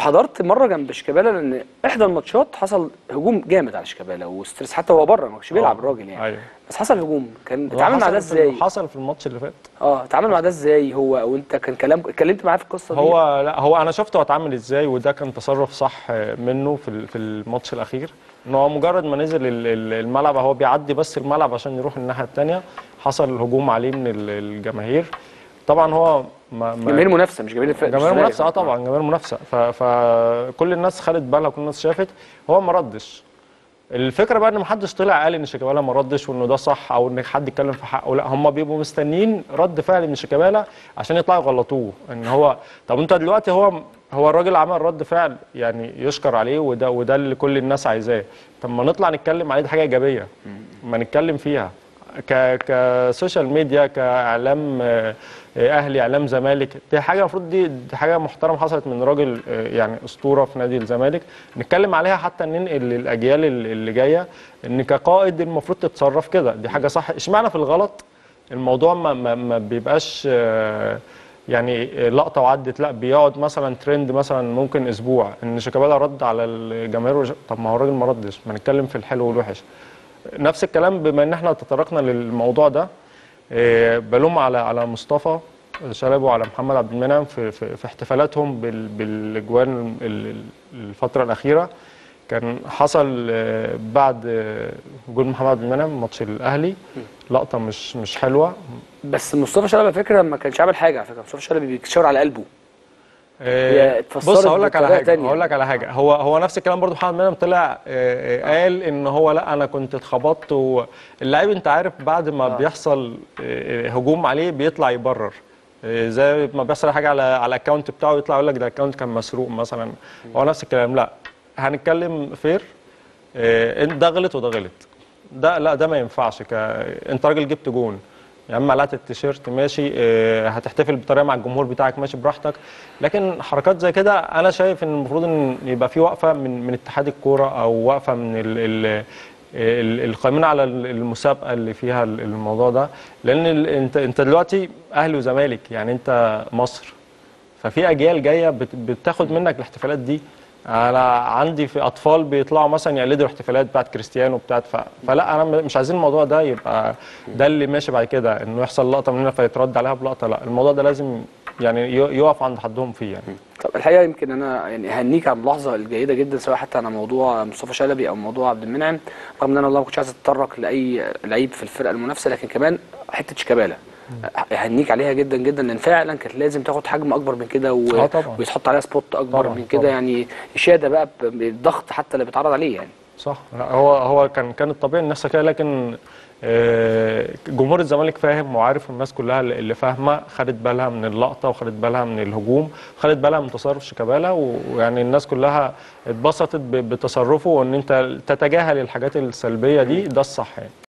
حضرت مره جنب شيكابالا لان احدى الماتشات حصل هجوم جامد على شيكابالا وستريس، حتى هو بره ما كانش بيلعب الراجل يعني. أيوه. بس حصل هجوم، كان اتعامل مع ده ازاي؟ حصل في الماتش اللي فات. اتعامل مع ده ازاي هو؟ او انت كان اتكلمت معاه في القصه دي؟ لا هو انا شفته هو اتعامل ازاي، وده كان تصرف صح منه في الماتش الاخير. ان هو مجرد ما نزل الملعب، هو بيعدي بس الملعب عشان يروح الناحيه الثانيه، حصل هجوم عليه من الجماهير. طبعا هو جماهير منافسه مش جماهير الفرق، جماهير منافسه. طبعا جماهير منافسه. فكل الناس خدت بالها وكل الناس شافت. هو ما ردش. الفكره بقى ان ما حدش طلع قال ان شيكابالا ما ردش وانه ده صح، او ان حد يتكلم في حقه. لا، هم بيبقوا مستنيين رد فعل من شيكابالا عشان يطلعوا يغلطوه. ان هو طب انت دلوقتي هو الراجل عمل رد فعل يعني يشكر عليه، وده اللي كل الناس عايزاه. طب ما نطلع نتكلم عليه، دي حاجه ايجابيه ما نتكلم فيها كسوشيال ميديا، كاعلام اهلي، اعلام زمالك. دي حاجه المفروض دي حاجه محترمه حصلت من راجل يعني اسطوره في نادي الزمالك، نتكلم عليها حتى ننقل للاجيال اللي جايه ان كقائد المفروض تتصرف كده. دي حاجه صح. اشمعنى في الغلط الموضوع ما بيبقاش يعني لقطه وعدت، لا بيقعد مثلا ترند مثلا ممكن اسبوع ان شيكابالا رد على الجماهير. طب ما هو الراجل ما ردش، ما نتكلم في الحلو والوحش. نفس الكلام بما ان احنا تطرقنا للموضوع ده، بلوم على مصطفى شلبي وعلى محمد عبد المنعم في احتفالاتهم بالاجوان الفتره الاخيره. كان حصل بعد جول محمد عبد المنعم ماتش الاهلي لقطه مش حلوه. بس مصطفى شلبي على فكره ما كانش عامل حاجه، على فكره مصطفى شلبي بيتشاور على قلبه. بص هقول لك على حاجه. هو نفس الكلام برضو. محمد منعم طلع قال ان هو لا انا كنت اتخبطت. واللاعب انت عارف بعد ما بيحصل هجوم عليه بيطلع يبرر، زي ما بيحصل حاجه على الاكونت بتاعه يطلع يقول لك ده الاكونت كان مسروق مثلا. هو نفس الكلام. لا هنتكلم فير. انت ده غلط وده غلط. ده ما ينفعش. انت راجل جبت جون يا عم، قلعت التيشيرت ماشي، هتحتفل بطريقه مع الجمهور بتاعك ماشي براحتك. لكن حركات زي كده انا شايف ان المفروض ان يبقى في وقفه من اتحاد الكوره، او وقفه من القائمين على المسابقه اللي فيها الموضوع ده. لان انت دلوقتي اهلي وزمالك، يعني انت مصر، ففي اجيال جايه بتاخد منك الاحتفالات دي. انا عندي في اطفال بيطلعوا مثلا يقلدوا الاحتفالات بتاعت كريستيانو بتاعت فلا انا مش عايزين الموضوع ده يبقى ده اللي ماشي بعد كده، انه يحصل لقطه مننا فيترد عليها بلقطه. لا، الموضوع ده لازم يعني يقف عند حدهم فيه يعني. طب الحقيقه يمكن انا يعني اهنيك على الملاحظه الجيده جدا، سواء حتى على موضوع مصطفى شلبي او موضوع عبد المنعم، رغم ان انا والله ما كنتش عايز اتطرق لاي لعيب في الفرقه المنافسه، لكن كمان حته شيكابالا اهنيك عليها جدا جدا، لان فعلا كانت لازم تاخد حجم اكبر من كده ويتحط عليها سبوت اكبر من كده يعني، اشاده بقى بالضغط حتى اللي بيتعرض عليه يعني. صح. لا هو كان الطبيعي الناس كده. لكن جمهور الزمالك فاهم وعارف، والناس كلها اللي فاهمه خدت بالها من اللقطه وخدت بالها من الهجوم وخدت بالها من تصرف شيكابالا. ويعني الناس كلها اتبسطت بتصرفه، وان انت تتجاهل الحاجات السلبيه دي ده الصح يعني.